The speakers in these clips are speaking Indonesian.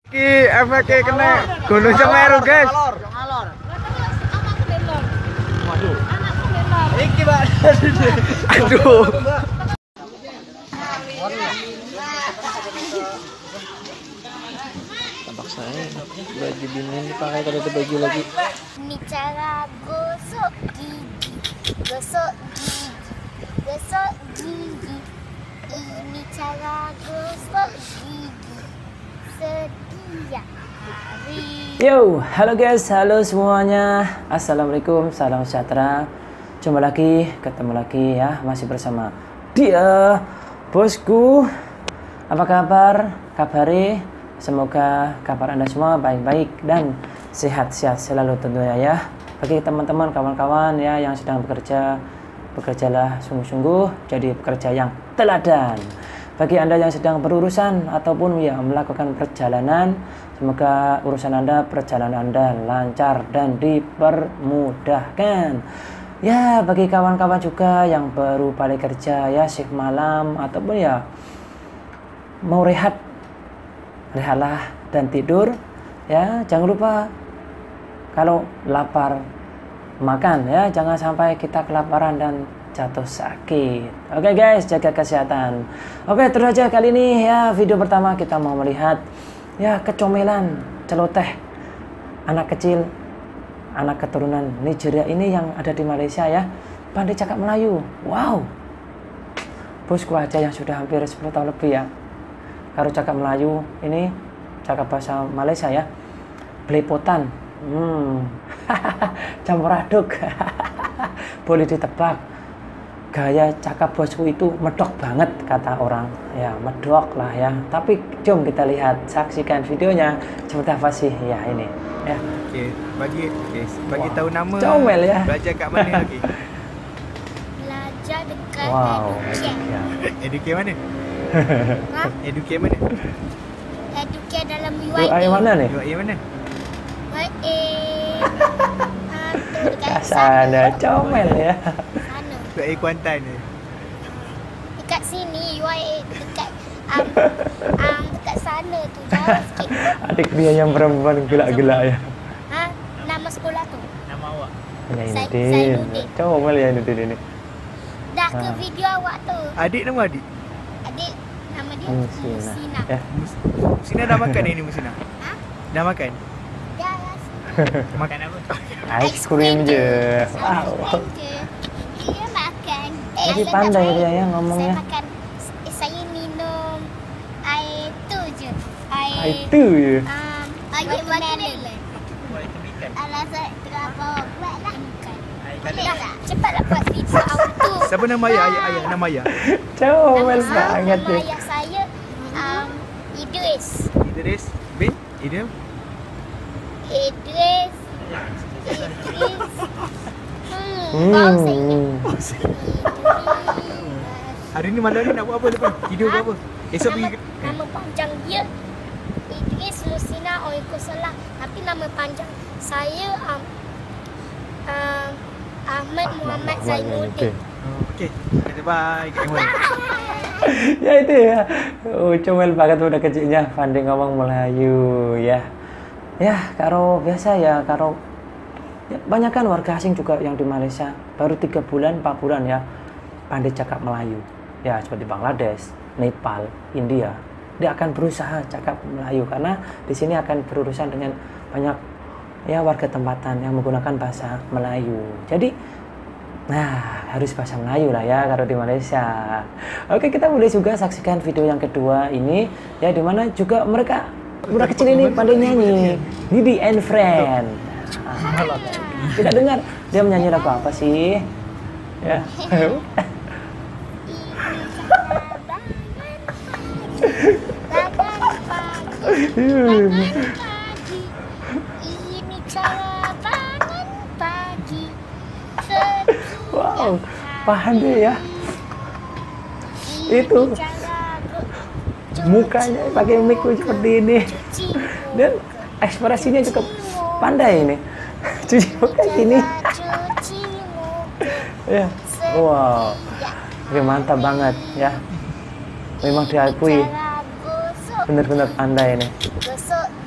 Ki efeknya kena Gunung Semeru, guys. Waduh. Iki, Pak. Aduh. Tampak saya baju bini dipakai kalau ada baju lagi. Ini cara gosok gigi. Gosok gigi. Gosok gigi. Ini cara gosok gigi. Setiap hari. Yo, halo guys, halo semuanya. Assalamualaikum, salam sejahtera. Jumpa lagi, ketemu lagi ya, masih bersama dia, bosku. Apa kabar? Kabari? Semoga kabar Anda semua baik-baik dan sehat-sehat selalu tentunya ya. Bagi teman-teman, kawan-kawan ya yang sedang bekerja, bekerjalah sungguh-sungguh, jadi pekerja yang teladan. Bagi Anda yang sedang berurusan ataupun ya melakukan perjalanan, semoga urusan Anda, perjalanan Anda lancar dan dipermudahkan. Ya, bagi kawan-kawan juga yang baru balik kerja ya, shift malam ataupun ya mau rehatlah dan tidur ya. Jangan lupa kalau lapar makan ya, jangan sampai kita kelaparan dan jatuh sakit. Oke guys, jaga kesehatan. Oke, terus aja kali ini ya, video pertama kita mau melihat ya kecomelan, celoteh anak kecil, anak keturunan Nigeria ini yang ada di Malaysia ya, pandai cakap Melayu. Wow, bosku aja yang sudah hampir 10 tahun lebih ya, kalau cakap Melayu ini, cakap bahasa Malaysia ya, belepotan, campur aduk. Boleh ditebak gaya cakap bosku itu medok banget kata orang ya, medok lah ya. Tapi jom kita lihat, saksikan videonya seperti apa sih ya ini ya. Okey, bagi tahu nama. Comel ya. Belajar kat mana lagi? Belajar dekat Wow, Educare. ya. Educare mana? Ha? Educare mana? Educare dalam UI mana nih? UI mana? UIA. Tu dekat Sana comel ya. sana. UI Kuantan ni. Dekat sini UIA dekat dekat sana tu, jauh sikit. Adik dia yang perempuan gelak-gelak ya. Ha? Nama sekolah tu. Nama awak? Ya ini Zainuddin. comel ya ini ini. Dah ke video awak tu. Adik nama adik? Adik nama dia Musina. Musina. Ya. Musina dah makan ni Musina? Ha? Dah makan? Dah. Makan apa? Ice cream je. Wow. Dia makan. Tapi saya pandai tak dia ya main. ngomongnya. Saya makan. Saya minum air tu je. Itu je. Air watermelon. Alah saya terlalu buat lah. Boleh tak? Cepatlah buat video auto. Siapa nama ayah? Ayah nama ayah? Comel Nama banget nama deh. ayah saya Idris. Idris bin Idris. Idris. Bau saya ingat. Hari ni malam ni nak buat apa depan? Tidur ke apa? Esok pergi ke... Nama panjang dia Idris Musina Oikosalah. Tapi nama panjang saya Ahmad Muhammad Zainuddin. Okey. Okay, bye. Ya itu ya. Oh, comel banget udah kecilnya, pandai ngomong Melayu ya. Ya, kalau biasa ya, kalau ya, banyak kan warga asing juga yang di Malaysia baru 3 bulan, 4 bulan ya, pandai cakap Melayu. Ya, seperti Bangladesh, Nepal, India. Dia akan berusaha cakap Melayu karena di sini akan berurusan dengan banyak ya warga tempatan yang menggunakan bahasa Melayu. Jadi nah, harus bahasa Melayu lah ya kalau di Malaysia. Oke, kita boleh juga saksikan video yang kedua ini ya, dimana juga mereka budak kecil ini pandai nyanyi, Didi and Friend. Tidak dengar dia menyanyi lagu apa sih? Ya. Ini cara bangun pagi. Wow, pandai ya. Itu mukanya pakai mic seperti ini dan ekspresinya cukup pandai ini. Cuci muka gini. Ya, wow, oke, mantap banget ya. Memang diakui benar-benar pandai ini. Gosok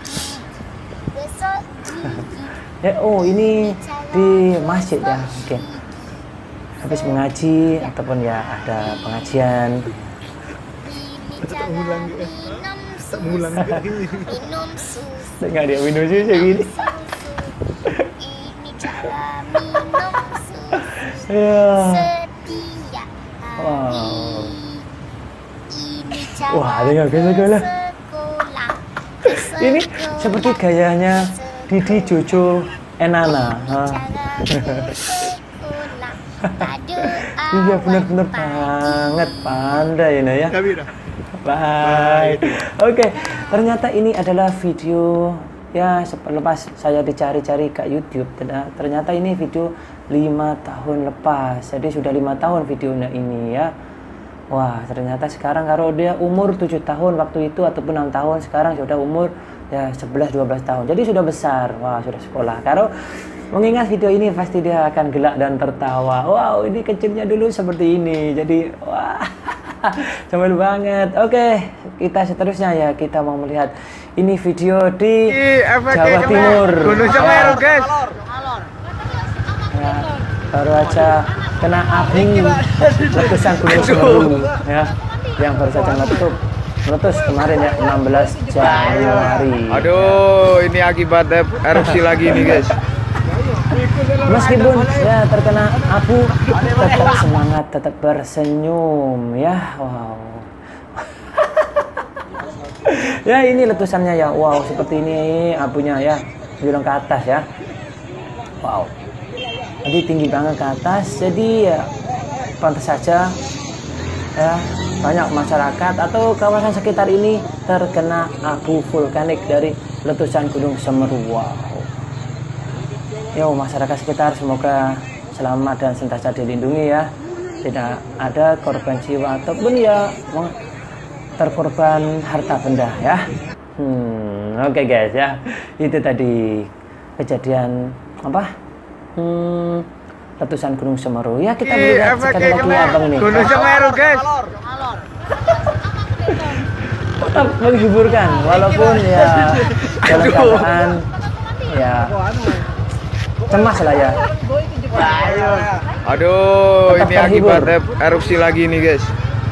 masuk gigi. Ya, oh ini di masjid ya mungkin. Habis mengaji ataupun ya ada pengajian. Ini cara minum susu. Minum susu. Enggak dia minum susu gini. Ini cara minum susu. Ya. Setiap Wow. hari. Ini cara Wah, dengar sekolah. sekolah. Ini seperti gayanya Didi Jojo Enana. Iya benar-benar banget pandai ya. Baik. Oke, ternyata ini adalah video ya lepas saya dicari-cari ke YouTube. Ternyata ini video 5 tahun lepas. Jadi sudah 5 tahun videonya ini ya. Wah, ternyata sekarang kalau dia umur 7 tahun waktu itu ataupun 6 tahun, sekarang sudah umur ya 11-12 tahun. Jadi sudah besar. Wah, sudah sekolah. Kalau mengingat video ini pasti dia akan gelak dan tertawa. Wow, ini kecilnya dulu seperti ini. Jadi, wah, comel banget. Oke, kita seterusnya ya kita mau melihat ini video di Jawa Timur. Gunung Semeru, guys. Ya, baru aja kena abu letusan Gunung Semeru ya, yang baru saja meletus kemarin ya 16 Januari. Aduh, ini akibat erupsi lagi nih, guys. Meskipun ya terkena abu, tetap semangat, tetap bersenyum ya. Wow. Ya ini letusannya ya. Wow, seperti ini abunya ya, bilang ke atas ya. Wow. Jadi tinggi banget ke atas. Jadi ya pantas saja ya banyak masyarakat atau kawasan sekitar ini terkena abu vulkanik dari letusan Gunung Semeru. Wow. Yo, masyarakat sekitar semoga selamat dan senantiasa dilindungi ya. Tidak ada korban jiwa ataupun ya terkorban harta benda ya. Oke guys ya. Itu tadi kejadian apa? Letusan Gunung Semeru. Ya kita melihat sekali lagi abang nih. Gunung Semeru, guys. Tetap menghiburkan walaupun ya dalam keadaan ya cemas lah ya. Aduh, Tetap ini terhibur. akibat erupsi lagi nih, guys.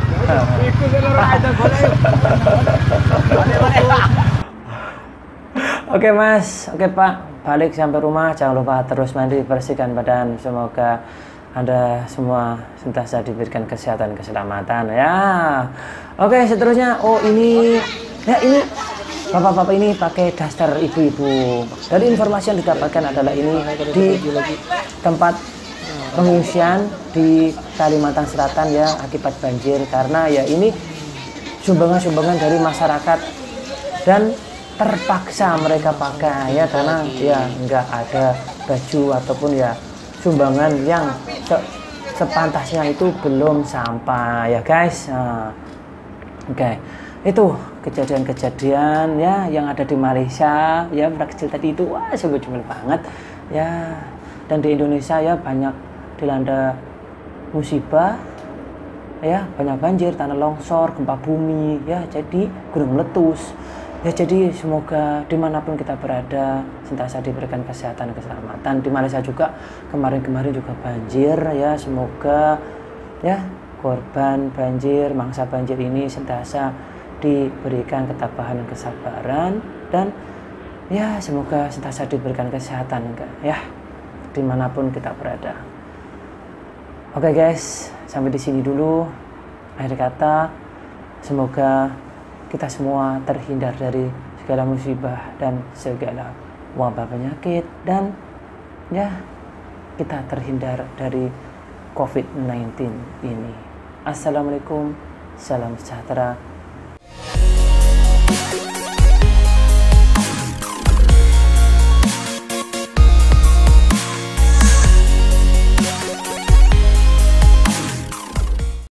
Oke Mas, oke Pak, balik sampai rumah jangan lupa terus mandi, bersihkan badan. Semoga Anda semua senantiasa diberikan kesehatan, keselamatan ya. Oke, seterusnya ini bapak-bapak ini pakai daster ibu-ibu. Dari informasi yang didapatkan adalah ini di tempat pengungsian di Kalimantan Selatan ya akibat banjir, karena ya ini sumbangan-sumbangan dari masyarakat dan terpaksa mereka pakai ya karena ya nggak ada baju ataupun ya sumbangan yang sepantasnya itu belum sampai ya guys. Oke. Itu kejadian-kejadian ya yang ada di Malaysia ya, pada kecil tadi itu wah sungguh comel banget ya. Dan di Indonesia ya banyak dilanda musibah ya, banyak banjir, tanah longsor, gempa bumi ya, jadi gunung meletus ya. Jadi semoga dimanapun kita berada senantiasa diberikan kesehatan, keselamatan. Di Malaysia juga kemarin juga banjir ya, semoga ya korban banjir, mangsa banjir ini senantiasa diberikan ketabahan dan kesabaran, dan ya semoga senantiasa diberikan kesehatan ya dimanapun kita berada. Oke guys, sampai di sini dulu akhir kata. Semoga kita semua terhindar dari segala musibah dan segala wabah penyakit, dan ya kita terhindar dari COVID-19 ini. Assalamualaikum, salam sejahtera.